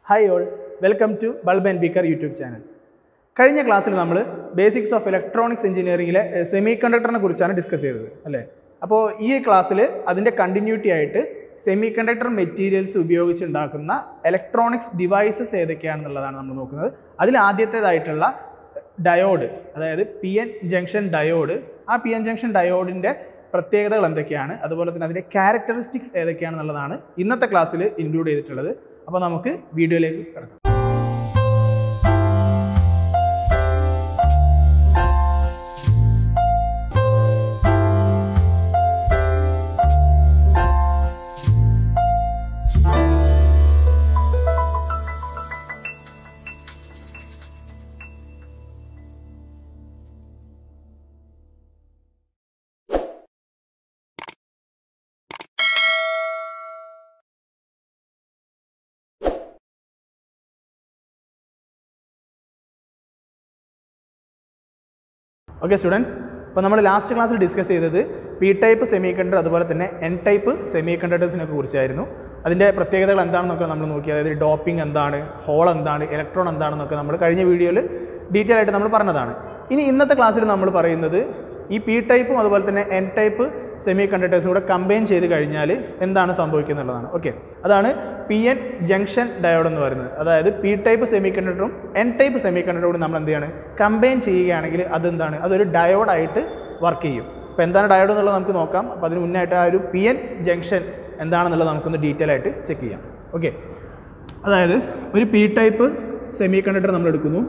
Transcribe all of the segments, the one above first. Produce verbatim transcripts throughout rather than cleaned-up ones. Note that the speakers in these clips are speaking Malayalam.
Hi all, welcome to Bulb and Beaker YouTube channel. കഴിഞ്ഞ ക്ലാസ്സിൽ നമ്മൾ ബേസിക്സ് ഓഫ് ഇലക്ട്രോണിക്സ് എഞ്ചിനീയറിംഗിലെ സെമി കണ്ടക്ടറിനെ കുറിച്ചാണ് ഡിസ്കസ് ചെയ്തത് അല്ലേ. അപ്പോൾ ഈ ക്ലാസ്സിൽ അതിൻ്റെ കണ്ടിന്യൂറ്റി ആയിട്ട് സെമി കണ്ടക്ടർ മെറ്റീരിയൽസ് ഉപയോഗിച്ചുണ്ടാക്കുന്ന ഇലക്ട്രോണിക്സ് ഡിവൈസസ് ഏതൊക്കെയാണെന്നുള്ളതാണ് നമ്മൾ നോക്കുന്നത്. അതിൽ ആദ്യത്തേതായിട്ടുള്ള ഡയോഡ്, അതായത് പി എൻ ജംഗ്ഷൻ ഡയോഡ്. ആ പി എൻ ജംഗ്ഷൻ ഡയോഡിൻ്റെ പ്രത്യേകതകൾ എന്തൊക്കെയാണ്, അതുപോലെ തന്നെ അതിൻ്റെ ക്യാരക്ടറിസ്റ്റിക്സ് ഏതൊക്കെയാണെന്നുള്ളതാണ് ഇന്നത്തെ ക്ലാസ്സിൽ ഇൻക്ലൂഡ് ചെയ്തിട്ടുള്ളത്. അപ്പോൾ നമുക്ക് വീഡിയോയിലേക്ക് കിടക്കാം. ഓക്കെ സ്റ്റുഡൻസ്, അപ്പോൾ നമ്മൾ ലാസ്റ്റ് ക്ലാസ്സിൽ ഡിസ്കസ് ചെയ്തത് പി ടൈപ്പ് സെമി കണ്ടക്ടർ അതുപോലെ തന്നെ എൻ ടൈപ്പ് സെമി കണ്ടക്ടേഴ്സിനെ കുറിച്ചായിരുന്നു. അതിൻ്റെ പ്രത്യേകതകൾ എന്താണെന്നൊക്കെ നമ്മൾ നോക്കി. അതായത് ഡോപ്പിംഗ് എന്താണ്, ഹോൾ എന്താണ്, ഇലക്ട്രോൺ എന്താണെന്നൊക്കെ നമ്മൾ കഴിഞ്ഞ വീഡിയോയിൽ ഡീറ്റെയിൽ ആയിട്ട് നമ്മൾ പറഞ്ഞതാണ്. ഇനി ഇന്നത്തെ ക്ലാസ്സിൽ നമ്മൾ പറയുന്നത് ഈ പി ടൈപ്പും അതുപോലെ തന്നെ എൻ ടൈപ്പ് സെമി കണ്ടക്ടേഴ്സും കൂടെ കമ്പൈൻ ചെയ്ത് കഴിഞ്ഞാൽ എന്താണ് സംഭവിക്കുന്നത് എന്നുള്ളതാണ്. ഓക്കെ, അതാണ് പി എൻ ജംഗ്ഷൻ ഡയോഡ് എന്ന് പറയുന്നത്. അതായത് പി ടൈപ്പ് സെമി കണ്ടക്ടറും എൻ ടൈപ്പ് സെമി കണ്ടക്ടറും കൂടി നമ്മൾ എന്ത് ചെയ്യാണ്, കമ്പൈൻ ചെയ്യുകയാണെങ്കിൽ അതെന്താണ്, അതൊരു ഡയോഡായിട്ട് വർക്ക് ചെയ്യും. അപ്പോൾ എന്താണ് ഡയോഡ് എന്നുള്ളത് നമുക്ക് നോക്കാം. അപ്പോൾ അതിന് മുന്നായിട്ട് ആ ഒരു പി എൻ ജംഗ്ഷൻ എന്താണെന്നുള്ളത് നമുക്കൊന്ന് ഡീറ്റെയിൽ ആയിട്ട് ചെക്ക് ചെയ്യാം. ഓക്കെ, അതായത് ഒരു പി ടൈപ്പ് സെമി കണ്ടക്ടർ നമ്മൾ എടുക്കുന്നു,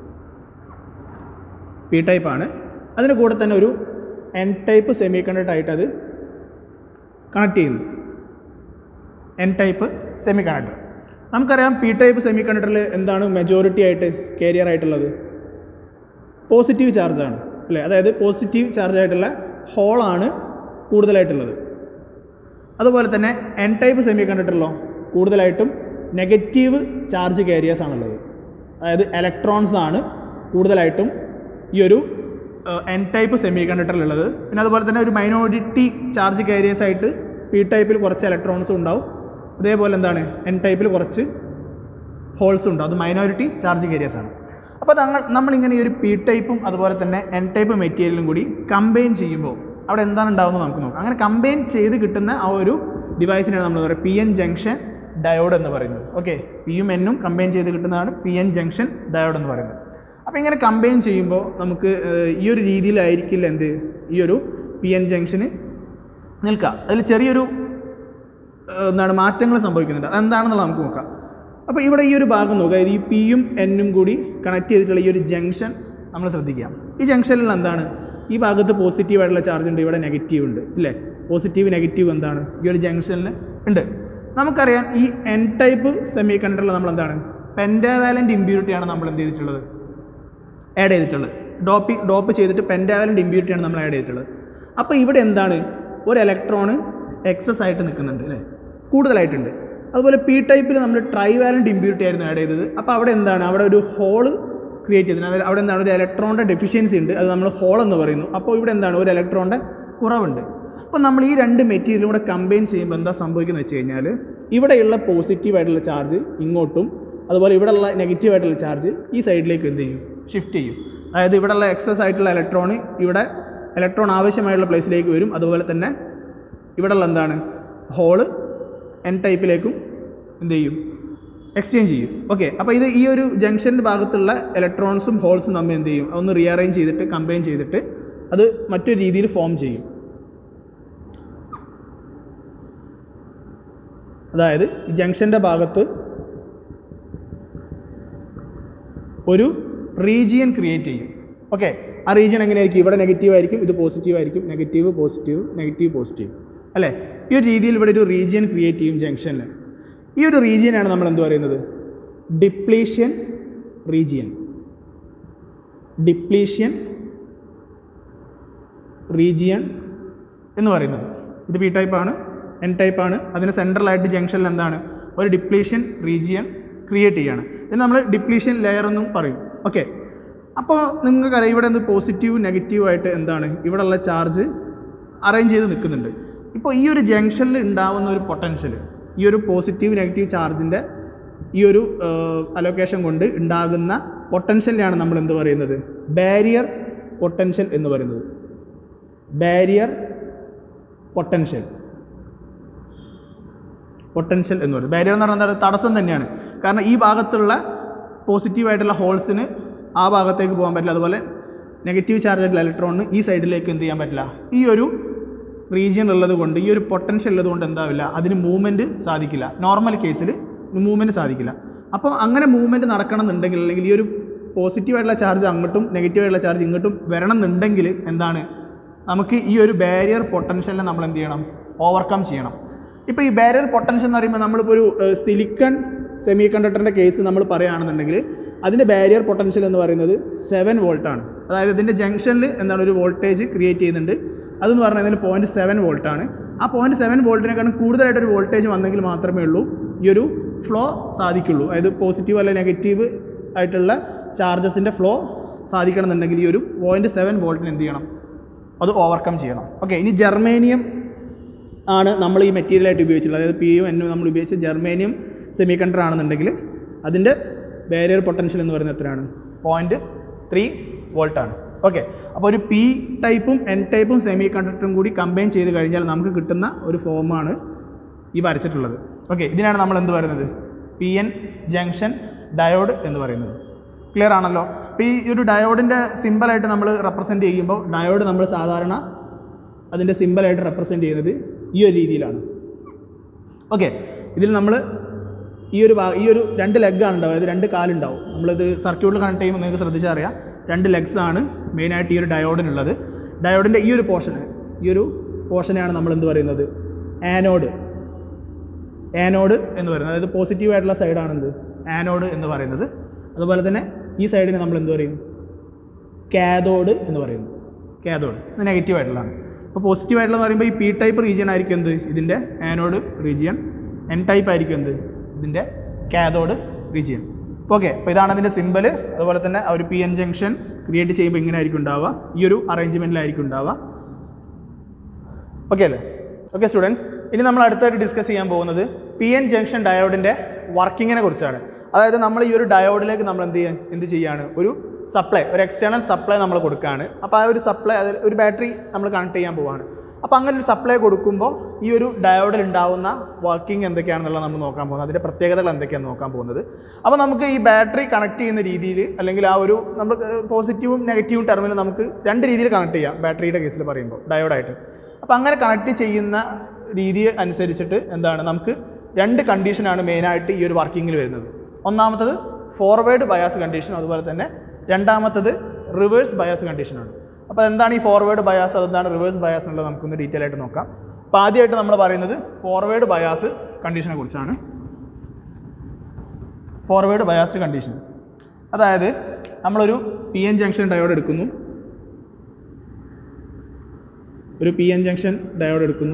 പി ടൈപ്പാണ്. അതിന് കൂടെ തന്നെ ഒരു എൻ ടൈപ്പ് സെമി കണ്ടക്ടർ ആയിട്ട് അത് കണക്ട് ചെയ്യുന്നു, എൻ ടൈപ്പ് സെമി കണ്ടക്ടർ. നമുക്കറിയാം പി ടൈപ്പ് സെമി കണ്ടക്ടറിൽ എന്താണ് മെജോറിറ്റി ആയിട്ട് കാരിയർ ആയിട്ടുള്ളത്, പോസിറ്റീവ് ചാർജാണ് അല്ലേ. അതായത് പോസിറ്റീവ് ചാർജ് ആയിട്ടുള്ള ഹോളാണ് കൂടുതലായിട്ടുള്ളത്. അതുപോലെ തന്നെ എൻ ടൈപ്പ് സെമി കണ്ടക്ടറിലോ കൂടുതലായിട്ടും നെഗറ്റീവ് ചാർജ് കാരിയേഴ്സ് ആണുള്ളത്. അതായത് ഇലക്ട്രോൺസ് ആണ് കൂടുതലായിട്ടും ഈ ഒരു എൻ ടൈപ്പ് സെമി കണ്ടക്ടറിലുള്ളത്. പിന്നെ അതുപോലെ തന്നെ ഒരു മൈനോറിറ്റി ചാർജ് കാരിയേഴ്സ് ആയിട്ട് പി ടൈപ്പിൽ കുറച്ച് ഇലക്ട്രോൺസും ഉണ്ടാവും. അതേപോലെ എന്താണ് എൻ ടൈപ്പിൽ കുറച്ച് ഹോൾസും ഉണ്ടാവും. അത് മൈനോറിറ്റി ചാർജ് കാരിയേഴ്സ് ആണ്. അപ്പോൾ നമ്മൾ നമ്മളിങ്ങനെ ഈ ഒരു പി ടൈപ്പും അതുപോലെ തന്നെ എൻ ടൈപ്പ് മെറ്റീരിയലും കൂടി കമ്പൈൻ ചെയ്യുമ്പോൾ അവിടെ എന്താണ് ഉണ്ടാകുന്നത് നമുക്ക് നോക്കാം. അങ്ങനെ കമ്പൈൻ ചെയ്ത് കിട്ടുന്ന ആ ഒരു ഡിവൈസിനാണ് നമ്മൾ പറയുക പി എൻ ജംഗ്ഷൻ ഡയോഡ് എന്ന് പറയുന്നത്. ഓക്കെ, പിയും എന്നും കമ്പൈൻ ചെയ്ത് കിട്ടുന്നതാണ് പി എൻ ജംഗ്ഷൻ ഡയോഡ് എന്ന് പറയുന്നത്. അപ്പോൾ ഇങ്ങനെ കമ്പൈൻ ചെയ്യുമ്പോൾ നമുക്ക് ഈ ഒരു രീതിയിലായിരിക്കില്ല എന്ത് ഈ ഒരു പി എൻ ജംഗ്ഷന് നിൽക്കുക. അതിൽ ചെറിയൊരു എന്താണ് മാറ്റങ്ങൾ സംഭവിക്കുന്നുണ്ട്. അതെന്താണെന്നുള്ളത് നമുക്ക് നോക്കാം. അപ്പോൾ ഇവിടെ ഈ ഒരു ഭാഗം നോക്കുക, അതായത് ഈ പിയും എന്നും കൂടി കണക്ട് ചെയ്തിട്ടുള്ള ഈ ഒരു ജംഗ്ഷൻ നമ്മൾ ശ്രദ്ധിക്കാം. ഈ ജംഗ്ഷനിൽ എന്താണ്, ഈ ഭാഗത്ത് പോസിറ്റീവായിട്ടുള്ള ചാർജ് ഉണ്ട്, ഇവിടെ നെഗറ്റീവ് ഉണ്ട് ഇല്ലേ. പോസിറ്റീവ് നെഗറ്റീവ് എന്താണ് ഈ ഒരു ജംഗ്ഷനിൽ ഉണ്ട്. നമുക്കറിയാം ഈ എൻ ടൈപ്പ് സെമി കണ്ടക്ടറിൽ നമ്മൾ എന്താണ് പെൻറ്റാവാലൻ്റ് ഇമ്പ്യൂരിറ്റിയാണ് നമ്മൾ എന്ത് ചെയ്തിട്ടുള്ളത്, ആഡ് ചെയ്തിട്ടുള്ളത്. ഡോപ്പി ഡോപ്പ് ചെയ്തിട്ട് പെൻറ്റാവാലൻ്റ് ഇമ്പ്യൂരിറ്റിയാണ് നമ്മൾ ആഡ് ചെയ്തിട്ടുള്ളത്. അപ്പോൾ ഇവിടെ എന്താണ് ഒരു ഇലക്ട്രോൺ എക്സസ് ആയിട്ട് നിൽക്കുന്നുണ്ട് അല്ലേ, കൂടുതലായിട്ടുണ്ട്. അതുപോലെ പി ടൈപ്പിൽ നമ്മൾ ട്രൈവാലൻ്റ് ഇമ്പ്യൂരിറ്റി ആയിരുന്നു ആഡ് ചെയ്തത്. അപ്പോൾ അവിടെ എന്താണ്, അവിടെ ഒരു ഹോള് ക്രിയേറ്റ് ചെയ്തത്. അതായത് അവിടെ എന്താണ് ഒരു ഇലക്ട്രോണിൻ്റെ ഡെഫിഷ്യൻസി ഉണ്ട്, അത് നമ്മൾ ഹോൾ എന്ന് പറയുന്നു. അപ്പോൾ ഇവിടെ എന്താണ് ഒരു ഇലക്ട്രോണിൻ്റെ കുറവുണ്ട്. അപ്പോൾ നമ്മൾ ഈ രണ്ട് മെറ്റീരിയലും കൂടെ കമ്പൈൻ ചെയ്യുമ്പോൾ എന്താ സംഭവിക്കുന്നത് വെച്ച് കഴിഞ്ഞാൽ ഇവിടെയുള്ള പോസിറ്റീവായിട്ടുള്ള ചാർജ് ഇങ്ങോട്ടും അതുപോലെ ഇവിടെയുള്ള നെഗറ്റീവായിട്ടുള്ള ചാർജ് ഈ സൈഡിലേക്ക് എന്ത് ചെയ്യും, ഷിഫ്റ്റ് ചെയ്യും. അതായത് ഇവിടെയുള്ള എക്സസ് ആയിട്ടുള്ള ഇലക്ട്രോൺ ഇവിടെ ഇലക്ട്രോൺ ആവശ്യമായുള്ള പ്ലേസിലേക്ക് വരും. അതുപോലെ തന്നെ ഇവിടെയുള്ള എന്താണ് ഹോള് എൻ ടൈപ്പിലേക്കും എന്ത് ചെയ്യും, എക്സ്ചേഞ്ച് ചെയ്യും. ഓക്കെ, അപ്പോൾ ഇത് ഈ ഒരു ജംഗ്ഷൻ്റെ ഭാഗത്തുള്ള ഇലക്ട്രോൺസും ഹോൾസും തമ്മിൽ എന്ത് ചെയ്യും, അതൊന്ന് റീഅറേഞ്ച് ചെയ്തിട്ട് കമ്പൈൻ ചെയ്തിട്ട് അത് മറ്റൊരു രീതിയിൽ ഫോം ചെയ്യും. അതായത് ഈ ജംഗ്ഷൻ്റെ ഭാഗത്ത് ഒരു റീജിയൻ ക്രിയേറ്റ് ചെയ്യും. ഓക്കെ, ആ റീജിയൻ എങ്ങനെയായിരിക്കും, ഇവിടെ നെഗറ്റീവ് ആയിരിക്കും, ഇത് പോസിറ്റീവ് ആയിരിക്കും, നെഗറ്റീവ് പോസിറ്റീവ് നെഗറ്റീവ് പോസിറ്റീവ് അല്ലേ. ഈ ഒരു രീതിയിൽ ഇവിടെ ഒരു റീജിയൻ ക്രിയേറ്റ് ചെയ്യും ജംഗ്ഷനിൽ. ഈ ഒരു റീജിയനാണ് നമ്മൾ എന്ത് പറയുന്നത്, ഡിപ്ലീഷൻ റീജിയൻ. ഡിപ്ലീഷൻ റീജിയൻ എന്ന് പറയുന്നത് ഇത് പി ടൈപ്പാണ്, എൻ ടൈപ്പാണ്. അതിന് സെൻട്രലായിട്ട് ജംഗ്ഷനിൽ എന്താണ് ഒരു ഡിപ്ലീഷൻ റീജിയൻ ക്രിയേറ്റ് ചെയ്യുകയാണ്. ഇതിന് നമ്മൾ ഡിപ്ലീഷൻ ലെയർ എന്നും പറയും. ഓക്കെ, അപ്പോൾ നിങ്ങൾക്കറിയാം ഇവിടെ എന്ത് പോസിറ്റീവ് നെഗറ്റീവ് ആയിട്ട് എന്താണ് ഇവിടെയുള്ള ചാർജ് അറേഞ്ച് ചെയ്ത് നിൽക്കുന്നുണ്ട്. ഇപ്പോൾ ഈ ഒരു ജംഗ്ഷനിൽ ഉണ്ടാകുന്ന ഒരു പൊട്ടൻഷ്യൽ, ഈ ഒരു പോസിറ്റീവ് നെഗറ്റീവ് ചാർജിൻ്റെ ഈ ഒരു അലോക്കേഷൻ കൊണ്ട് ഉണ്ടാകുന്ന പൊട്ടൻഷ്യലിനെയാണ് നമ്മൾ എന്ത് പറയുന്നത്? ബാരിയർ പൊട്ടൻഷ്യൽ എന്ന് പറയുന്നത്. ബാരിയർ പൊട്ടൻഷ്യൽ പൊട്ടൻഷ്യൽ എന്ന് പറയുന്നത് ബാരിയർ എന്ന് പറയുന്നത് തടസ്സം തന്നെയാണ്. കാരണം ഈ ഭാഗത്തുള്ള പോസിറ്റീവായിട്ടുള്ള ഹോൾസിന് ആ ഭാഗത്തേക്ക് പോകാൻ പറ്റില്ല, അതുപോലെ നെഗറ്റീവ് ചാർജ് ആയിട്ടുള്ള ഇലക്ട്രോണിന് ഈ സൈഡിലേക്ക് എന്ത് ചെയ്യാൻ പറ്റില്ല. ഈ ഒരു റീജിയൻ ഉള്ളത് കൊണ്ട്, ഈ ഒരു പൊട്ടൻഷ്യൽ ഉള്ളത് കൊണ്ട് എന്താവില്ല, അതിന് മൂവ്മെൻറ്റ് സാധിക്കില്ല. നോർമൽ കേസിൽ മൂവ്മെൻറ്റ് സാധിക്കില്ല. അപ്പോൾ അങ്ങനെ മൂവ്മെൻറ്റ് നടക്കണം എന്നുണ്ടെങ്കിൽ, അല്ലെങ്കിൽ ഈ ഒരു പോസിറ്റീവായിട്ടുള്ള ചാർജ് അങ്ങോട്ടും നെഗറ്റീവായിട്ടുള്ള ചാർജ് ഇങ്ങോട്ടും വരണം എന്നുണ്ടെങ്കിൽ എന്താണ്, നമുക്ക് ഈ ഒരു ബാരിയർ പൊട്ടൻഷ്യലിനെ നമ്മൾ എന്ത് ചെയ്യണം? ഓവർകം ചെയ്യണം. ഇപ്പോൾ ഈ ബാരിയർ പൊട്ടൻഷ്യൽ എന്ന് പറയുമ്പോൾ നമ്മളിപ്പോൾ ഒരു സിലിക്കൺ സെമി കണ്ടക്ടറിൻ്റെ കേസ് നമ്മൾ പറയുകയാണെന്നുണ്ടെങ്കിൽ അതിൻ്റെ ബാരിയർ പൊട്ടൻഷ്യൽ എന്ന് പറയുന്നത് സെവൻ വോൾട്ടാണ്. അതായത് ഇതിൻ്റെ ജംഗ്ഷനിൽ എന്താണ് ഒരു വോൾട്ടേജ് ക്രിയേറ്റ് ചെയ്യുന്നുണ്ട്. അതെന്ന് പറഞ്ഞാൽ പോയിൻറ്റ് സെവൻ വോൾട്ടാണ്. ആ പോയിൻറ്റ് സെവൻ വോൾട്ടിനെക്കാളും കൂടുതലായിട്ടൊരു വോൾട്ടേജ് വന്നെങ്കിൽ മാത്രമേ ഉള്ളൂ ഈ ഒരു ഫ്ലോ സാധിക്കുള്ളൂ. അതായത് പോസിറ്റീവ് അല്ലെങ്കിൽ നെഗറ്റീവ് ആയിട്ടുള്ള ചാർജസിൻ്റെ ഫ്ലോ സാധിക്കണം എന്നുണ്ടെങ്കിൽ ഈ ഒരു പോയിൻറ്റ് സെവൻ വോൾട്ടിന് എന്ത് ചെയ്യണം? അത് ഓവർകം ചെയ്യണം. ഓക്കെ, ഇനി ജർമേനിയം ആണ് നമ്മൾ ഈ മെറ്റീരിയലായിട്ട് ഉപയോഗിച്ചിട്ടുള്ളത്. അതായത് പി യു എന്നും നമ്മൾ ഉപയോഗിച്ച ജർമേനിയം സെമി കണ്ടക്ടർ ആണെന്നുണ്ടെങ്കിൽ അതിൻ്റെ ബാരിയർ പൊട്ടൻഷ്യൽ എന്ന് പറയുന്നത് എത്രയാണ്? Point three വോൾട്ടാണ്. ഓക്കെ, അപ്പോൾ ഒരു പി ടൈപ്പും എൻ ടൈപ്പും സെമി കണ്ടക്ടറും കൂടി കമ്പൈൻ ചെയ്ത് കഴിഞ്ഞാൽ നമുക്ക് കിട്ടുന്ന ഒരു ഫോമാണ് ഈ വരച്ചിട്ടുള്ളത്. ഓക്കെ, ഇതിനാണ് നമ്മൾ എന്ത് പറയുന്നത്? പി എൻ ജംഗ്ഷൻ ഡയോഡ് എന്ന് പറയുന്നത്. ക്ലിയർ ആണല്ലോ? അപ്പോൾ ഈ ഒരു ഡയോഡിൻ്റെ സിമ്പിളായിട്ട് നമ്മൾ റെപ്രസെൻറ്റ് ചെയ്യുമ്പോൾ ഡയോഡ് നമ്മൾ സാധാരണ അതിൻ്റെ സിമ്പിളായിട്ട് റെപ്രസെൻറ്റ് ചെയ്യുന്നത് ഈ ഒരു രീതിയിലാണ്. ഓക്കെ, ഇതിൽ നമ്മൾ ഈ ഒരു ഈ ഒരു രണ്ട് ലെഗാണ് ഉണ്ടാവും, അതായത് രണ്ട് കാലുണ്ടാവും. നമ്മളിത് സർക്യൂട്ടിൽ കണക്ട് ചെയ്യുമ്പോൾ നിങ്ങൾക്ക് ശ്രദ്ധിച്ചാൽ അറിയാം, രണ്ട് ലെഗ്സ് ആണ് മെയിനായിട്ട് ഈ ഒരു ഡയോഡിനുള്ളത്. ഡയോഡിൻ്റെ ഈ ഒരു പോർഷന് ഈ ഒരു പോർഷനെയാണ് നമ്മൾ എന്ത് പറയുന്നത്? ആനോഡ് ആനോഡ് എന്ന് പറയുന്നത്. അതായത് പോസിറ്റീവ് ആയിട്ടുള്ള സൈഡാണ് എന്ത്? ആനോഡ് എന്ന് പറയുന്നത്. അതുപോലെ തന്നെ ഈ സൈഡിന് നമ്മൾ എന്ത് പറയും? കാഥോഡ് എന്ന് പറയുന്നു. കാഥോഡ് ഇത് നെഗറ്റീവ് ആയിട്ടുള്ളതാണ്. അപ്പോൾ പോസിറ്റീവ് ആയിട്ടുള്ളതെന്ന് പറയുമ്പോൾ ഈ പി ടൈപ്പ് റീജിയൻ ആയിരിക്കും എന്ത്? ഇതിൻ്റെ ആനോഡ് റീജിയൻ. എൻ ടൈപ്പ് ആയിരിക്കും എന്ത്? ഇതിൻ്റെ കാഥോഡ് റീജിയൻ. ഓക്കെ, അപ്പോൾ ഇതാണ് അതിൻ്റെ സിമ്പിൾ. അതുപോലെ തന്നെ ഒരു പി എൻ ജംഗ്ഷൻ ക്രിയേറ്റ് ചെയ്യുമ്പോൾ ഇങ്ങനെ ആയിരിക്കും ഉണ്ടാവുക, ഈ ഒരു അറേഞ്ച്മെൻറ്റിലായിരിക്കും ഉണ്ടാവുക. ഓക്കെ അല്ലേ? ഓക്കെ സ്റ്റുഡൻസ്, ഇനി നമ്മൾ അടുത്തായിട്ട് ഡിസ്കസ് ചെയ്യാൻ പോകുന്നത് പി എൻ ജംഗ്ഷൻ ഡയോഡിൻ്റെ വർക്കിങ്ങിനെ കുറിച്ചാണ്. അതായത് നമ്മൾ ഈ ഒരു ഡയോഡിലേക്ക് നമ്മൾ എന്ത് ചെയ്യാൻ എന്ത് ചെയ്യുകയാണ്? ഒരു സപ്ലൈ, ഒരു എക്സ്റ്റേണൽ സപ്ലൈ നമ്മൾ കൊടുക്കുകയാണ്. അപ്പോൾ ആ ഒരു സപ്ലൈ, അതിൽ ഒരു ബാറ്ററി നമ്മൾ കണക്ട് ചെയ്യാൻ പോവുകയാണ്. അപ്പോൾ അങ്ങനെ ഒരു സപ്ലൈ കൊടുക്കുമ്പോൾ ഈ ഒരു ഡയോഡിൽ ഉണ്ടാവുന്ന വർക്കിംഗ് എന്തൊക്കെയാണെന്നുള്ളത് നമ്മൾ നോക്കാൻ പോകുന്നത്, അതിൻ്റെ പ്രത്യേകതകൾ എന്തൊക്കെയാണെന്ന് നോക്കാൻ പോകുന്നത്. അപ്പോൾ നമുക്ക് ഈ ബാറ്ററി കണക്ട് ചെയ്യുന്ന രീതിയിൽ, അല്ലെങ്കിൽ ആ ഒരു നമ്മൾ പോസിറ്റീവും നെഗറ്റീവും ടെർമിനൽ നമുക്ക് രണ്ട് രീതിയിൽ കണക്ട് ചെയ്യാം ബാറ്ററിയുടെ കേസിൽ പറയുമ്പോൾ ഡയോഡായിട്ട്. അപ്പോൾ അങ്ങനെ കണക്ട് ചെയ്യുന്ന രീതി അനുസരിച്ചിട്ട് എന്താണ്, നമുക്ക് രണ്ട് കണ്ടീഷനാണ് മെയിനായിട്ട് ഈ ഒരു വർക്കിങ്ങിൽ വരുന്നത്. ഒന്നാമത്തത് ഫോർവേഡ് ബയാസ് കണ്ടീഷൻ, അതുപോലെ തന്നെ രണ്ടാമത്തത് റിവേഴ്സ് ബയാസ് കണ്ടീഷനാണ്. അപ്പോൾ എന്താണ് ഈ ഫോർവേഡ് ബയാസ്, അതെന്താണ് റിവേഴ്സ് ബയാസ് എന്നുള്ളത് നമുക്കൊന്ന് ഡീറ്റെയിൽ ആയിട്ട് നോക്കാം. അപ്പോൾ ആദ്യമായിട്ട് നമ്മൾ പറയുന്നത് ഫോർവേഡ് ബയാസ് കണ്ടീഷനെ കുറിച്ചാണ്. ഫോർവേഡ് ബയാസ്ഡ് കണ്ടീഷൻ, അതായത് നമ്മളൊരു പി എൻ ജംഗ്ഷൻ ഡയോഡ് എടുക്കുന്നു ഒരു പി എൻ ജംഗ്ഷൻ ഡയോഡ് എടുക്കുന്നു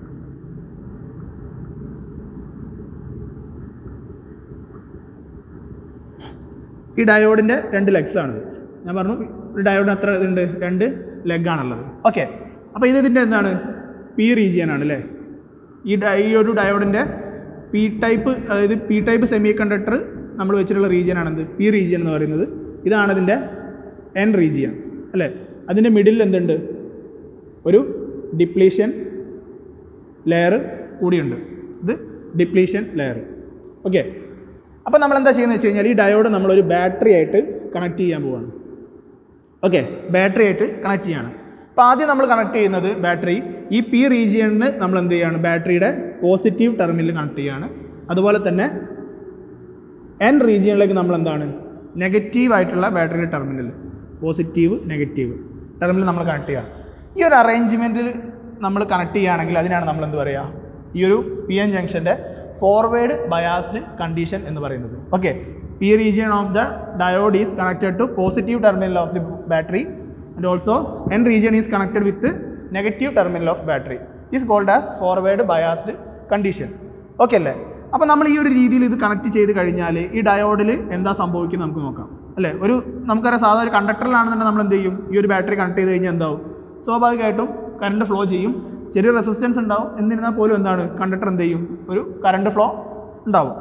ഈ ഡയോഡിൻ്റെ രണ്ട് ലെഗ്സ് ആണ്. ഞാൻ പറഞ്ഞു ഒരു ഡയോഡിന് എത്ര ഇതുണ്ട്? രണ്ട് ലെഗാണുള്ളത്. ഓക്കെ, അപ്പോൾ ഇത് ഇതിൻ്റെ എന്താണ്? പി റീജിയൻ ആണ് അല്ലേ? ഈ ഈ ഒരു ഡയോഡിൻ്റെ പി ടൈപ്പ്, അതായത് പി ടൈപ്പ് സെമി കണ്ടക്ടർ നമ്മൾ വെച്ചിട്ടുള്ള റീജിയൻ ആണെന്ത്? പി റീജിയൻ എന്ന് പറയുന്നത്. ഇതാണ് ഇതിൻ്റെ എൻ റീജിയൻ അല്ലേ? അതിൻ്റെ മിഡിൽ എന്തുണ്ട്? ഒരു ഡിപ്ലീഷൻ ലെയർ കൂടിയുണ്ട്. ഇത് ഡിപ്ലീഷൻ ലെയർ. ഓക്കെ, അപ്പോൾ നമ്മൾ എന്താ ചെയ്യുന്നത് വെച്ച് കഴിഞ്ഞാൽ ഈ ഡയോഡ് നമ്മളൊരു ബാറ്ററി ആയിട്ട് കണക്ട് ചെയ്യാൻ പോവുകയാണ്. ഓക്കെ, ബാറ്ററി ആയിട്ട് കണക്ട് ചെയ്യാണ്. അപ്പോൾ ആദ്യം നമ്മൾ കണക്ട് ചെയ്യുന്നത് ബാറ്ററി ഈ പി റീജിയണിന് നമ്മൾ എന്ത് ചെയ്യുകയാണ്? ബാറ്ററിയുടെ പോസിറ്റീവ് ടെർമിനൽ കണക്ട് ചെയ്യുകയാണ്. അതുപോലെ തന്നെ എൻ റീജിയണിലേക്ക് നമ്മൾ എന്താണ്? നെഗറ്റീവ് ആയിട്ടുള്ള ബാറ്ററിയുടെ ടെർമിനൽ, പോസിറ്റീവ് നെഗറ്റീവ് ടെർമിനൽ നമ്മൾ കണക്ട് ചെയ്യുക. ഈ ഒരു അറേഞ്ച്മെൻറ്റിൽ നമ്മൾ കണക്ട് ചെയ്യുകയാണെങ്കിൽ അതിനാണ് നമ്മൾ എന്ത് പറയുക? ഈ ഒരു പി എൻ ജംഗ്ഷൻ്റെ ഫോർവേഡ് ബയാസ്ഡ് കണ്ടീഷൻ എന്ന് പറയുന്നത്. Okay, P region of the diode is connected to positive terminal of the battery and also N region is connected with negative terminal of battery is called as forward biased condition. Okay അല്ലേ? അപ്പോൾ നമ്മൾ ഈ ഒരു രീതിയിൽ ഇത് കണക്ട് ചെയ്ത് കഴിഞ്ഞാൽ ഈ ഡയോഡിൽ എന്താ സംഭവിക്കുന്നത് നമുക്ക് നോക്കാം അല്ലേ? ഒരു നമുക്കറിയാം, സാധാരണ ഒരു കണ്ടക്ടറിലാണെന്നുണ്ടെങ്കിൽ നമ്മൾ എന്ത് ചെയ്യും? ഈ ഒരു ബാറ്ററി കണക്ട് ചെയ്ത് കഴിഞ്ഞാൽ എന്താവും? സ്വാഭാവികമായിട്ടും കറണ്ട് ഫ്ലോ ചെയ്യും. ചെറിയ റെസിസ്റ്റൻസ് ഉണ്ടാവും, എന്നിരുന്നാൽ പോലും എന്താണ്? കണ്ടക്ടർ എന്ത് ചെയ്യും? ഒരു കറണ്ട് ഫ്ലോ ഉണ്ടാവും.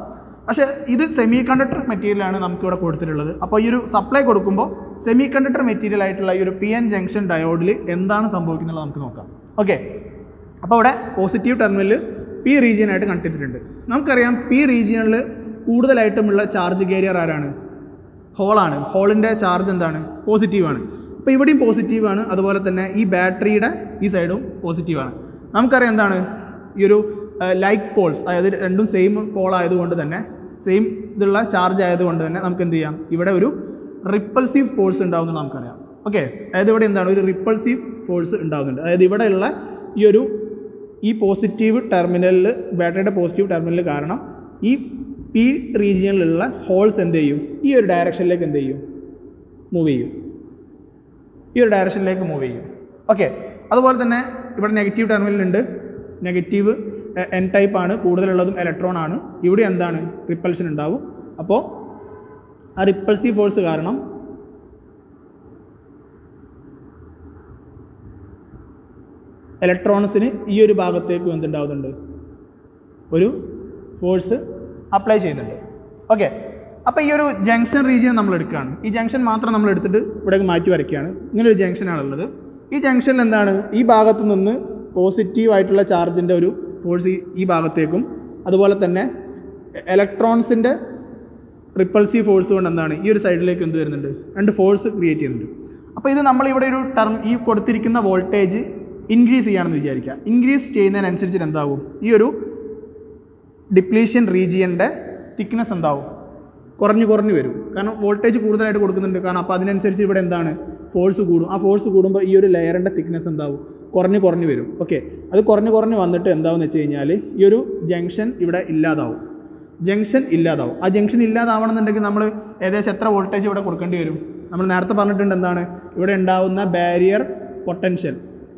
പക്ഷേ ഇത് സെമി കണ്ടക്ടർ മെറ്റീരിയലാണ് നമുക്കിവിടെ കൊടുത്തിട്ടുള്ളത്. അപ്പോൾ ഈ ഒരു സപ്ലൈ കൊടുക്കുമ്പോൾ സെമി കണ്ടക്ടർ മെറ്റീരിയൽ ആയിട്ടുള്ള ഈ ഒരു പി എൻ ജംഗ്ഷൻ ഡയോഡിൽ എന്താണ് സംഭവിക്കുന്നത് നമുക്ക് നോക്കാം. ഓക്കെ, അപ്പോൾ ഇവിടെ പോസിറ്റീവ് ടെർമിനൽ പി റീജിയനായിട്ട് കണക്ട് ചെയ്തിട്ടുണ്ട്. നമുക്കറിയാം പി റീജിയനിൽ കൂടുതലായിട്ടുമുള്ള ചാർജ് കാരിയർ ആരാണ്? ഹോളാണ്. ഹോളിൻ്റെ ചാർജ് എന്താണ്? പോസിറ്റീവാണ്. അപ്പോൾ ഇവിടെയും പോസിറ്റീവാണ്. അതുപോലെ തന്നെ ഈ ബാറ്ററിയുടെ ഈ സൈഡും പോസിറ്റീവാണ്. നമുക്കറിയാം എന്താണ് ഈ ഒരു ലൈക്ക് പോൾസ്, അതായത് രണ്ടും സെയിം പോൾ ആയതുകൊണ്ട് തന്നെ സെയിം ഇതുള്ള ചാർജ് ആയതുകൊണ്ട് തന്നെ നമുക്ക് എന്ത് ചെയ്യാം, ഇവിടെ ഒരു റിപ്പൾസീവ് ഫോഴ്സ് ഉണ്ടാവുമെന്ന് നമുക്കറിയാം. ഓക്കെ, അതായത് ഇവിടെ എന്താണ് ഒരു റിപ്പൾസീവ് ഫോഴ്സ് ഉണ്ടാകുന്നുണ്ട്. അതായത് ഇവിടെയുള്ള ഈ ഒരു ഈ പോസിറ്റീവ് ടെർമിനലിൽ, ബാറ്ററിയുടെ പോസിറ്റീവ് ടെർമിനൽ കാരണം ഈ പി റീജിയനിലുള്ള ഹോൾസ് എന്ത് ചെയ്യും, ഈ ഒരു ഡയറക്ഷനിലേക്ക് എന്ത് ചെയ്യും, മൂവ് ചെയ്യും. ഈ ഒരു ഡയറക്ഷനിലേക്ക് മൂവ് ചെയ്യും. ഓക്കെ, അതുപോലെ തന്നെ ഇവിടെ നെഗറ്റീവ് ടെർമിനലുണ്ട്. നെഗറ്റീവ് എൻ ടൈപ്പ് ആണ്, കൂടുതലുള്ളതും ഇലക്ട്രോൺ ആണ്. ഇവിടെ എന്താണ് റിപ്പൾഷൻ ഉണ്ടാവും. അപ്പോൾ ആ റിപ്പൾസീവ് ഫോഴ്സ് കാരണം ഇലക്ട്രോൺസിന് ഈ ഒരു ഭാഗത്തേക്ക് എന്തുണ്ടാവുന്നുണ്ട്, ഒരു ഫോഴ്സ് അപ്ലൈ ചെയ്യുന്നുണ്ട്. ഓക്കെ, അപ്പോൾ ഈ ഒരു ജംഗ്ഷൻ റീജിയൻ നമ്മൾ എടുക്കുകയാണ്. ഈ ജംഗ്ഷൻ മാത്രം നമ്മൾ എടുത്തിട്ട് ഇവിടെ മാറ്റി വരയ്ക്കുകയാണ്. ഇങ്ങനൊരു ജംഗ്ഷനാണുള്ളത്. ഈ ജംഗ്ഷനിൽ എന്താണ്, ഈ ഭാഗത്തു നിന്ന് പോസിറ്റീവ് ആയിട്ടുള്ള ചാർജിൻ്റെ ഒരു ഫോഴ്സ് ഈ ഭാഗത്തേക്കും, അതുപോലെ തന്നെ ഇലക്ട്രോൺസിൻ്റെ റിപ്പൾസീവ് ഫോഴ്സ് കൊണ്ട് എന്താണ് ഈ ഒരു സൈഡിലേക്ക് എന്ത് വരുന്നുണ്ട്, രണ്ട് ഫോഴ്സ് ക്രിയേറ്റ് ചെയ്യുന്നുണ്ട്. അപ്പോൾ ഇത് നമ്മളിവിടെ ഒരു ടേം ഈ കൊടുത്തിരിക്കുന്ന വോൾട്ടേജ് ഇൻക്രീസ് ചെയ്യുകയാണെന്ന് വിചാരിക്കുക. ഇൻക്രീസ് ചെയ്യുന്നതിനനുസരിച്ച് എന്താവും, ഈ ഒരു ഡിപ്ലീഷൻ റീജിയൻ്റെ തിക്നെസ് എന്താവും, കുറഞ്ഞു കുറഞ്ഞു വരും. കാരണം വോൾട്ടേജ് കൂടുതലായിട്ട് കൊടുക്കുന്നുണ്ട്. കാരണം അപ്പോൾ അതിനനുസരിച്ച് ഇവിടെ എന്താണ് ഫോഴ്സ് കൂടും. ആ ഫോഴ്സ് കൂടുമ്പോൾ ഈ ഒരു ലെയറിൻ്റെ തിക്നെസ് എന്താവും, കുറഞ്ഞു കുറഞ്ഞു വരും. ഓക്കെ, അത് കുറഞ്ഞു കുറഞ്ഞു വന്നിട്ട് എന്താവെന്ന് വെച്ച് കഴിഞ്ഞാൽ ഈ ഒരു ജംഗ്ഷൻ ഇവിടെ ഇല്ലാതാവും. ജംഗ്ഷൻ ഇല്ലാതാവും. ആ ജംഗ്ഷൻ ഇല്ലാതാവണമെന്നുണ്ടെങ്കിൽ നമ്മൾ ഏകദേശം എത്ര വോൾട്ടേജ് ഇവിടെ കൊടുക്കേണ്ടി വരും? നമ്മൾ നേരത്തെ പറഞ്ഞിട്ടുണ്ട് എന്താണ് ഇവിടെ ഉണ്ടാവുന്ന ബാരിയർ പൊട്ടൻഷ്യൽ.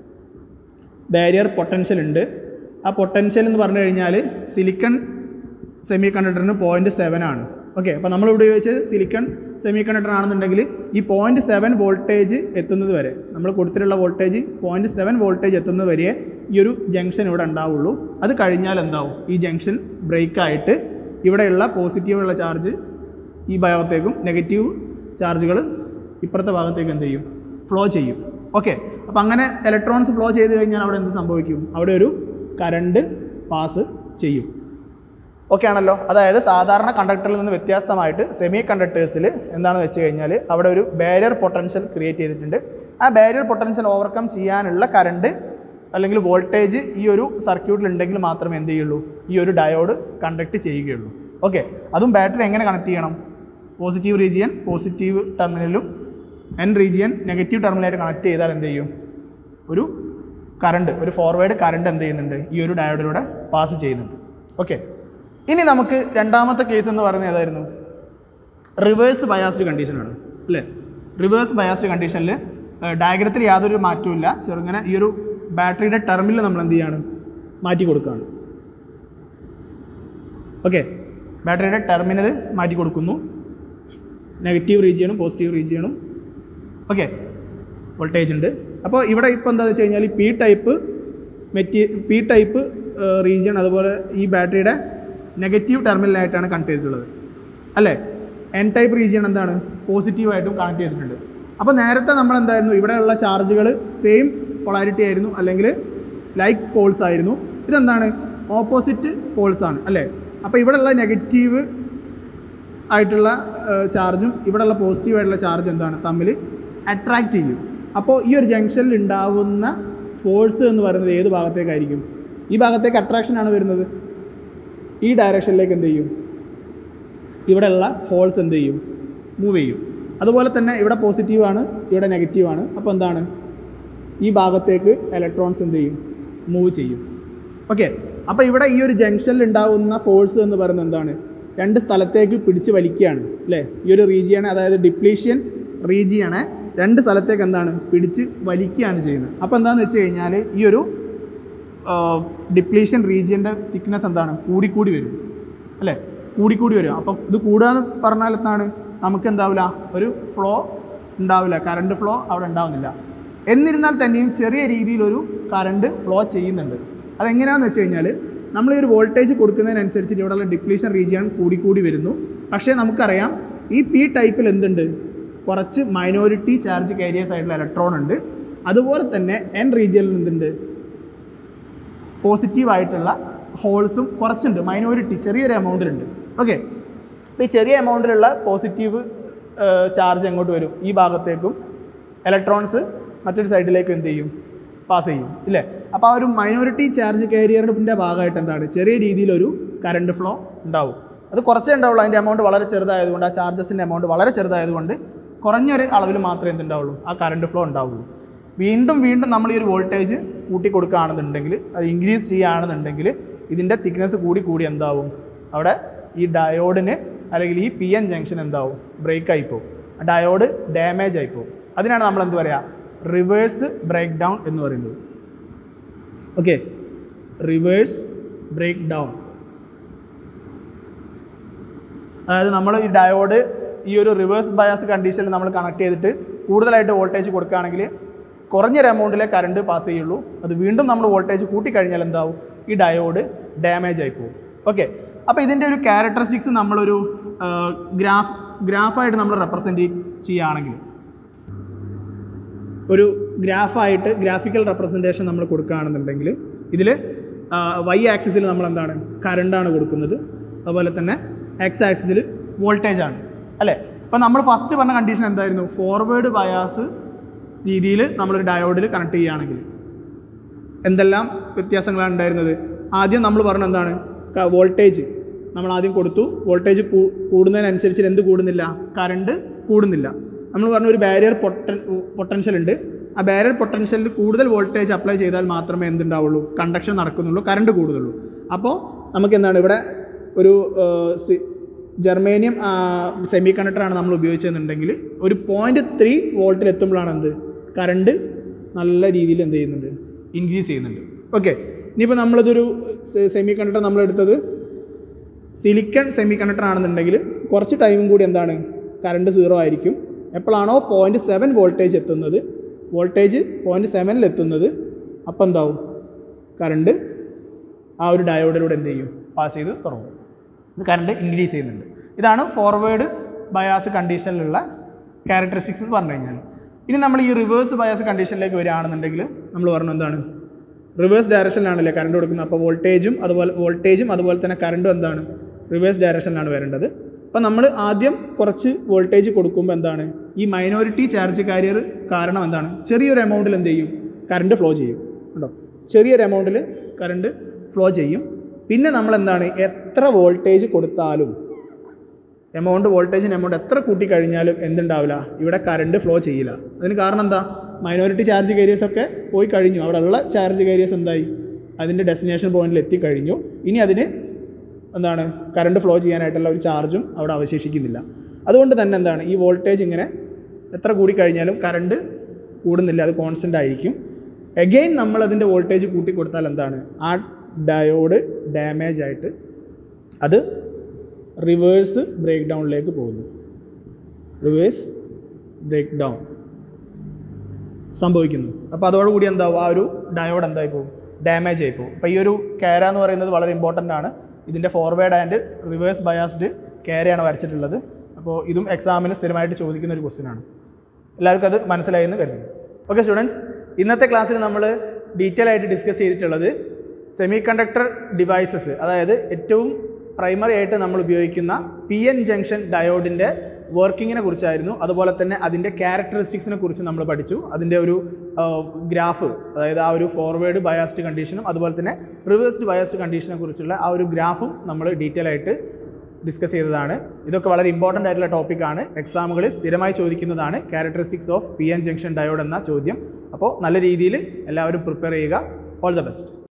ബാരിയർ പൊട്ടൻഷ്യൽ ഉണ്ട്. ആ പൊട്ടൻഷ്യൽ എന്ന് പറഞ്ഞു കഴിഞ്ഞാൽ സിലിക്കൺ സെമി കണ്ടക്ടറിന് പോയിൻറ്റ് സെവൻ ആണ്. ഓക്കെ, അപ്പോൾ നമ്മൾ ഇവിടെ ഉപയോഗിച്ചത് സിലിക്കൺ സെമി കണ്ടക്ടർ ആണെന്നുണ്ടെങ്കിൽ ഈ പോയിൻറ്റ് സെവൻ വോൾട്ടേജ് എത്തുന്നത് വരെ, നമ്മൾ കൊടുത്തിട്ടുള്ള വോൾട്ടേജ് പോയിൻറ്റ് സെവൻ വോൾട്ടേജ് എത്തുന്നത് വരെ ഈ ഒരു ജംഗ്ഷൻ ഇവിടെ ഉണ്ടാവുള്ളൂ. അത് കഴിഞ്ഞാൽ എന്താവും, ഈ ജംഗ്ഷൻ ബ്രേക്കായിട്ട് ഇവിടെയുള്ള പോസിറ്റീവുള്ള ചാർജ് ഈ ഭാഗത്തേക്കും നെഗറ്റീവ് ചാർജുകൾ ഇപ്പുറത്തെ ഭാഗത്തേക്ക് എന്ത് ചെയ്യും, ഫ്ലോ ചെയ്യും. ഓക്കെ, അപ്പോൾ അങ്ങനെ ഇലക്ട്രോൺസ് ഫ്ലോ ചെയ്ത് കഴിഞ്ഞാൽ അവിടെ എന്ത് സംഭവിക്കും, അവിടെ ഒരു കറണ്ട് പാസ് ചെയ്യും. ഓക്കെ ആണല്ലോ. അതായത് സാധാരണ കണ്ടക്ടറിൽ നിന്ന് വ്യത്യസ്തമായിട്ട് സെമി കണ്ടക്ടേഴ്സിൽ എന്താണെന്ന് വെച്ച് കഴിഞ്ഞാൽ അവിടെ ഒരു ബാരിയർ പൊട്ടൻഷ്യൽ ക്രിയേറ്റ് ചെയ്തിട്ടുണ്ട്. ആ ബാരിയർ പൊട്ടൻഷ്യൽ ഓവർകം ചെയ്യാനുള്ള കറണ്ട് അല്ലെങ്കിൽ വോൾട്ടേജ് ഈ ഒരു സർക്യൂട്ടിൽ ഉണ്ടെങ്കിൽ മാത്രമേ എന്ത് ചെയ്യുള്ളൂ, ഈ ഒരു ഡയോഡ് കണ്ടക്ട് ചെയ്യുകയുള്ളൂ. ഓക്കെ, അതും ബാറ്ററി എങ്ങനെ കണക്ട് ചെയ്യണം, പോസിറ്റീവ് റീജിയൻ പോസിറ്റീവ് ടെർമിനലും എൻ റീജിയൻ നെഗറ്റീവ് ടെർമിനലായിട്ട് കണക്ട് ചെയ്താൽ എന്ത് ചെയ്യും, ഒരു കറണ്ട്, ഒരു ഫോർവേഡ് കറണ്ട് എന്ത് ചെയ്യുന്നുണ്ട്, ഈ ഒരു ഡയോഡിലൂടെ പാസ് ചെയ്യുന്നുണ്ട്. ഓക്കെ, ഇനി നമുക്ക് രണ്ടാമത്തെ കേസ് എന്ന് പറയുന്നത് ഏതായിരുന്നു, റിവേഴ്സ് ബയാസ്ഡ് കണ്ടീഷനാണ് അല്ലേ. റിവേഴ്സ് ബയാസ്ഡ് കണ്ടീഷനിൽ ഡയഗ്രത്തിൽ യാതൊരു മാറ്റവും ഇല്ല. ചെറുങ്ങനെ ഈ ഒരു ബാറ്ററിയുടെ ടെർമിനൽ നമ്മൾ എന്ത് ചെയ്യാണ്, മാറ്റി കൊടുക്കുകയാണ്. ഓക്കെ, ബാറ്ററിയുടെ ടെർമിനൽ മാറ്റി കൊടുക്കുന്നു. നെഗറ്റീവ് റീജിയണും പോസിറ്റീവ് റീജിയണും ഓക്കെ വോൾട്ടേജ് ഉണ്ട്. അപ്പോൾ ഇവിടെ ഇപ്പോൾ എന്താണെന്ന് വെച്ച് കഴിഞ്ഞാൽ പി ടൈപ്പ് മെറ്റീ പി ടൈപ്പ് റീജിയൺ അതുപോലെ ഈ ബാറ്ററിയുടെ നെഗറ്റീവ് ടെർമിനലായിട്ടാണ് കണക്ട് ചെയ്തിട്ടുള്ളത് അല്ലേ. എൻ ടൈപ്പ് റീജിയൺ എന്താണ്, പോസിറ്റീവായിട്ടും കണക്ട് ചെയ്തിട്ടുണ്ട്. അപ്പോൾ നേരത്തെ നമ്മൾ എന്തായിരുന്നു, ഇവിടെയുള്ള ചാർജുകൾ സെയിം പൊളാരിറ്റി ആയിരുന്നു അല്ലെങ്കിൽ ലൈക്ക് പോൾസ് ആയിരുന്നു. ഇതെന്താണ്, ഓപ്പോസിറ്റ് പോൾസ് ആണ് അല്ലേ. അപ്പോൾ ഇവിടെയുള്ള നെഗറ്റീവ് ആയിട്ടുള്ള ചാർജും ഇവിടെയുള്ള പോസിറ്റീവ് ആയിട്ടുള്ള ചാർജ് എന്താണ്, തമ്മിൽ അട്രാക്റ്റ് ചെയ്യും. അപ്പോൾ ഈ ഒരു ജംഗ്ഷനിൽ ഉണ്ടാവുന്ന ഫോഴ്സ് എന്ന് പറയുന്നത് ഏത് ഭാഗത്തേക്കായിരിക്കും, ഈ ഭാഗത്തേക്ക് അട്രാക്ഷനാണ് വരുന്നത്. ഈ ഡയറക്ഷനിലേക്ക് എന്ത് ചെയ്യും, ഇവിടെയുള്ള ഹോൾസ് എന്ത് ചെയ്യും, മൂവ് ചെയ്യും. അതുപോലെ തന്നെ ഇവിടെ പോസിറ്റീവാണ്, ഇവിടെ നെഗറ്റീവാണ്. അപ്പോൾ എന്താണ്, ഈ ഭാഗത്തേക്ക് ഇലക്ട്രോൺസ് എന്ത് ചെയ്യും, മൂവ് ചെയ്യും. ഓക്കെ, അപ്പോൾ ഇവിടെ ഈ ഒരു ജംഗ്ഷനിൽ ഉണ്ടാകുന്ന ഫോഴ്സ് എന്ന് പറയുന്നത് എന്താണ്, രണ്ട് സ്ഥലത്തേക്ക് പിടിച്ച് വലിക്കുകയാണ് അല്ലേ. ഈ ഒരു റീജിയനെ, അതായത് ഡിപ്ലീഷൻ റീജിയനെ രണ്ട് സ്ഥലത്തേക്ക് എന്താണ് പിടിച്ച് വലിക്കുകയാണ് ചെയ്യുന്നത്. അപ്പോൾ എന്താണെന്ന് വെച്ച് കഴിഞ്ഞാൽ ഈ ഒരു ഡിപ്ലീഷൻ റീജിയൻ്റെ തിക്നെസ് എന്താണ്, കൂടിക്കൂടി വരും അല്ലേ, കൂടിക്കൂടി വരും. അപ്പം ഇത് കൂടുകയെന്ന് പറഞ്ഞാൽ എന്താണ്, നമുക്ക് എന്താവില്ല, ഒരു ഫ്ലോ ഉണ്ടാവില്ല, കറണ്ട് ഫ്ലോ അവിടെ ഉണ്ടാവുന്നില്ല. എന്നിരുന്നാൽ തന്നെയും ചെറിയ രീതിയിലൊരു കറണ്ട് ഫ്ലോ ചെയ്യുന്നുണ്ട്. അതെങ്ങനെയാണെന്ന് വെച്ച് കഴിഞ്ഞാൽ നമ്മൾ ഈ ഒരു വോൾട്ടേജ് കൊടുക്കുന്നതിനനുസരിച്ച് ഇവിടെയുള്ള ഡിപ്ലീഷൻ റീജിയൻ കൂടിക്കൂടി വരുന്നു. പക്ഷേ നമുക്കറിയാം ഈ പി ടൈപ്പിൽ എന്തുണ്ട്, കുറച്ച് മൈനോറിറ്റി ചാർജ് കാരിയേഴ്സ് ആയിട്ടുള്ള ഇലക്ട്രോൺ ഉണ്ട്. അതുപോലെ തന്നെ എൻ റീജിയനിൽ എന്തുണ്ട്, പോസിറ്റീവായിട്ടുള്ള ഹോൾസും കുറച്ചുണ്ട്, മൈനോറിറ്റി ചെറിയൊരു എമൗണ്ടിലുണ്ട്. ഓക്കെ, അപ്പോൾ ഈ ചെറിയ എമൗണ്ടിലുള്ള പോസിറ്റീവ് ചാർജ് എങ്ങോട്ട് വരും, ഈ ഭാഗത്തേക്കും ഇലക്ട്രോൺസ് മറ്റൊരു സൈഡിലേക്കും എന്ത് ചെയ്യും, പാസ് ചെയ്യും ഇല്ലേ. അപ്പോൾ ആ ഒരു മൈനോറിറ്റി ചാർജ് കാരിയറിൻ്റെ ഭാഗമായിട്ട് എന്താണ്, ചെറിയ രീതിയിലൊരു കറണ്ട് ഫ്ലോ ഉണ്ടാവും. അത് കുറച്ചേ ഉണ്ടാവുള്ളൂ, അതിൻ്റെ എമൗണ്ട് വളരെ ചെറുതായതുകൊണ്ട്, ആ ചാർജസിൻ്റെ എമൗണ്ട് വളരെ ചെറുതായതുകൊണ്ട് കുറഞ്ഞൊരു അളവിൽ മാത്രമേ എന്തുണ്ടാവുള്ളൂ, ആ കറണ്ട് ഫ്ലോ ഉണ്ടാവുള്ളൂ. വീണ്ടും വീണ്ടും നമ്മൾ ഈ ഒരു വോൾട്ടേജ് കൂട്ടി കൊടുക്കുകയാണെന്നുണ്ടെങ്കിൽ, അത് ഇൻക്രീസ് ചെയ്യുകയാണെന്നുണ്ടെങ്കിൽ ഇതിൻ്റെ തിക്നെസ് കൂടി കൂടി എന്താവും, അവിടെ ഈ ഡയോഡിന് അല്ലെങ്കിൽ ഈ പി എൻ ജംഗ്ഷൻ എന്താവും, ബ്രേക്ക് ആയിപ്പോവും, ഡയോഡ് ഡാമേജ് ആയിപ്പോവും. അതിനാണ് നമ്മൾ എന്ത് പറയുക, റിവേഴ്സ് ബ്രേക്ക് ഡൗൺ എന്ന് പറയുന്നത്. Okay, reverse break down. അതായത് നമ്മൾ ഈ ഡയോഡ് ഈ ഒരു റിവേഴ്സ് ബയാസ് കണ്ടീഷനിൽ നമ്മൾ കണക്ട് ചെയ്തിട്ട് കൂടുതലായിട്ട് വോൾട്ടേജ് കൊടുക്കുകയാണെങ്കിൽ കുറഞ്ഞൊരു എമൗണ്ടിലെ കറണ്ട് പാസ് ചെയ്യുള്ളൂ. അത് വീണ്ടും നമ്മൾ വോൾട്ടേജ് കൂട്ടിക്കഴിഞ്ഞാൽ എന്താവും, ഈ ഡയോഡ് ഡാമേജ് ആയി പോകും. ഓക്കെ, അപ്പോൾ ഇതിൻ്റെ ഒരു ക്യാരക്ടറിസ്റ്റിക്സ് നമ്മളൊരു ഗ്രാഫ് ഗ്രാഫായിട്ട് നമ്മൾ റെപ്രസെൻറ്റ് ചെയ്യുകയാണെങ്കിൽ, ഒരു ഗ്രാഫായിട്ട് ഗ്രാഫിക്കൽ റെപ്രസെൻറ്റേഷൻ നമ്മൾ കൊടുക്കുകയാണെന്നുണ്ടെങ്കിൽ ഇതിൽ വൈ ആക്സിസിൽ നമ്മൾ എന്താണ്, കറണ്ടാണ് കൊടുക്കുന്നത്. അതുപോലെ തന്നെ എക്സ് ആക്സിസിൽ വോൾട്ടേജ് ആണ് അല്ലേ. അപ്പോൾ നമ്മൾ ഫസ്റ്റ് പറഞ്ഞ കണ്ടീഷൻ എന്തായിരുന്നു, ഫോർവേഡ് ബയാസ് രീതിയിൽ നമ്മളൊരു ഡയോഡിൽ കണക്ട് ചെയ്യുകയാണെങ്കിൽ എന്തെല്ലാം വ്യത്യാസങ്ങളാണ് ഉണ്ടായിരുന്നത്. ആദ്യം നമ്മൾ പറഞ്ഞ എന്താണ്, വോൾട്ടേജ് നമ്മൾ ആദ്യം കൊടുത്തു, വോൾട്ടേജ് കൂടുന്നതിനനുസരിച്ച് എന്ത് കൂടുന്നില്ല, കറണ്ട് കൂടുന്നില്ല. നമ്മൾ പറഞ്ഞ ഒരു ബാരിയർ പൊട്ടൻ പൊട്ടൻഷ്യൽ ഉണ്ട്, ആ ബാരിയർ പൊട്ടൻഷ്യലിൽ കൂടുതൽ വോൾട്ടേജ് അപ്ലൈ ചെയ്താൽ മാത്രമേ എന്തുണ്ടാവുള്ളൂ, കണ്ടക്ഷൻ നടക്കുന്നുള്ളൂ, കറണ്ട് കൂടുന്നുള്ളൂ. അപ്പോൾ നമുക്ക് എന്താണ്, ഇവിടെ ഒരു ജർമേനിയം സെമി കണ്ടക്ടറാണ് നമ്മൾ ഉപയോഗിച്ചതെന്നുണ്ടെങ്കിൽ ഒരു പോയിൻറ്റ് ത്രീ വോൾട്ടിൽ എത്തുമ്പോഴാണ് എന്ത്, കറണ്ട് നല്ല രീതിയിൽ എന്ത് ചെയ്യുന്നുണ്ട്, ഇൻക്രീസ് ചെയ്യുന്നുണ്ട്. ഓക്കെ, ഇനിയിപ്പോൾ നമ്മളിതൊരു സെമി കണ്ടക്ടർ നമ്മളെടുത്തത് സിലിക്കൺ സെമി കണ്ടക്ടർ ആണെന്നുണ്ടെങ്കിൽ കുറച്ച് ടൈമും കൂടി എന്താണ്, കറണ്ട് സീറോ ആയിരിക്കും. എപ്പോഴാണോ പോയിൻറ്റ് സെവൻ വോൾട്ടേജ് എത്തുന്നത്, വോൾട്ടേജ് പോയിൻറ്റ് സെവനിൽ എത്തുന്നത്, അപ്പോൾ എന്താവും, കറണ്ട് ആ ഒരു ഡയോഡിലൂടെ എന്ത് ചെയ്യും, പാസ് ചെയ്ത് തുടങ്ങും, ഇത് കറണ്ട് ഇൻക്രീസ് ചെയ്യുന്നുണ്ട്. ഇതാണ് ഫോർവേഡ് ബയാസ് കണ്ടീഷനിലുള്ള ക്യാരക്ടറിസ്റ്റിക്സ് എന്ന് പറഞ്ഞു കഴിഞ്ഞാൽ. ഇനി നമ്മൾ ഈ റിവേഴ്സ് ബയാസ് കണ്ടീഷനിലേക്ക് വരികയാണെന്നുണ്ടെങ്കിൽ നമ്മൾ പറഞ്ഞു എന്താണ്, റിവേഴ്സ് ഡയറക്ഷനിലാണല്ലേ കറണ്ട് കൊടുക്കുന്നത്. അപ്പോൾ വോൾട്ടേജും അതുപോലെ വോൾട്ടേജും അതുപോലെ തന്നെ കറണ്ടും എന്താണ്, റിവേഴ്സ് ഡയറക്ഷനിലാണ് വരേണ്ടത്. അപ്പോൾ നമ്മൾ ആദ്യം കുറച്ച് വോൾട്ടേജ് കൊടുക്കുമ്പോൾ എന്താണ്, ഈ മൈനോറിറ്റി ചാർജ് കാരിയർ കാരണം എന്താണ്, ചെറിയൊരു എമൗണ്ടിൽ എന്ത് ചെയ്യും, കറണ്ട് ഫ്ലോ ചെയ്യും കേട്ടോ, ചെറിയൊരു എമൗണ്ടിൽ കറണ്ട് ഫ്ലോ ചെയ്യും. പിന്നെ നമ്മൾ എന്താണ്, എത്ര വോൾട്ടേജ് കൊടുത്താലും, എമൗണ്ട് വോൾട്ടേജിന് എമൗണ്ട് എത്ര കൂട്ടിക്കഴിഞ്ഞാലും എന്തുണ്ടാവില്ല, ഇവിടെ കറണ്ട് ഫ്ലോ ചെയ്യില്ല. അതിന് കാരണം എന്താ, മൈനോറിറ്റി ചാർജ് കാരിയേഴ്സ് ഒക്കെ പോയി കഴിഞ്ഞു, അവിടെ ഉള്ള ചാർജ് കാരിയേഴ്സ് എന്തായി, അതിൻ്റെ ഡെസ്റ്റിനേഷൻ പോയിന്റിൽ എത്തിക്കഴിഞ്ഞു. ഇനി അതിന് എന്താണ്, കറണ്ട് ഫ്ലോ ചെയ്യാനായിട്ടുള്ള ഒരു ചാർജും അവിടെ അവശേഷിക്കുന്നില്ല. അതുകൊണ്ട് തന്നെ എന്താണ്, ഈ വോൾട്ടേജ് ഇങ്ങനെ എത്ര കൂടിക്കഴിഞ്ഞാലും കറണ്ട് കൂടുന്നില്ല, അത് കോൺസ്റ്റൻ്റ് ആയിരിക്കും. എഗെയിൻ നമ്മൾ അതിൻ്റെ വോൾട്ടേജ് കൂട്ടി കൊടുത്താൽ എന്താണ്, ആ ഡയോഡ് ഡാമേജ് ആയിട്ട് അത് റിവേഴ്സ് ബ്രേക്ക് ഡൗണിലേക്ക് പോകുന്നു. റിവേഴ്സ് ബ്രേക്ക് ഡൗൺ സംഭവിക്കുന്നു. അപ്പോൾ അതോടുകൂടി എന്താവും, ആ ഒരു ഡയോഡ് എന്തായി പോകും, ഡാമേജ് ആയി പോകും. അപ്പോൾ ഈ ഒരു കാര എന്ന് പറയുന്നത് വളരെ ഇമ്പോർട്ടൻ്റ് ആണ്. ഇതിൻ്റെ ഫോർവേഡ് ആൻഡ് റിവേഴ്സ് ബയാസ്ഡ് കാരയാണ് വരച്ചിട്ടുള്ളത്. അപ്പോൾ ഇതും എക്സാമിന് സ്ഥിരമായിട്ട് ചോദിക്കുന്ന ഒരു ക്വസ്റ്റ്യൻ ആണ്. എല്ലാവർക്കും അത് മനസ്സിലായി എന്ന് കരുതുന്നു. ഓക്കെ സ്റ്റുഡൻസ്, ഇന്നത്തെ ക്ലാസ്സിൽ നമ്മൾ ഡീറ്റെയിൽ ആയിട്ട് ഡിസ്കസ് ചെയ്തിട്ടുള്ളത് സെമി കണ്ടക്ടർ ഡിവൈസസ്, അതായത് ഏറ്റവും പ്രൈമറി ആയിട്ട് നമ്മൾ ഉപയോഗിക്കുന്ന പി എൻ ജംഗ്ഷൻ ഡയോഡിൻ്റെ വർക്കിങ്ങിനെ കുറിച്ചായിരുന്നു. അതുപോലെ തന്നെ അതിൻ്റെ ക്യാരക്ടറിസ്റ്റിക്സിനെ കുറിച്ച് നമ്മൾ പഠിച്ചു. അതിൻ്റെ ഒരു ഗ്രാഫ്, അതായത് ആ ഒരു ഫോർവേഡ് ബയാസ്ഡ് കണ്ടീഷനും അതുപോലെ തന്നെ റിവേഴ്സ്ഡ് ബയാസ്ഡ് കണ്ടീഷനെ കുറിച്ചുള്ള ആ ഒരു ഗ്രാഫും നമ്മൾ ഡീറ്റെയിൽ ആയിട്ട് ഡിസ്കസ് ചെയ്തതാണ്. ഇതൊക്കെ വളരെ ഇമ്പോർട്ടൻ്റ് ആയിട്ടുള്ള ടോപ്പിക്കാണ്, എക്സാമുകളിൽ സ്ഥിരമായി ചോദിക്കുന്നതാണ്. Characteristics of P N junction diode എന്ന ചോദ്യം. അപ്പോൾ നല്ല രീതിയിൽ എല്ലാവരും പ്രിപ്പയർ ചെയ്യുക. All the best.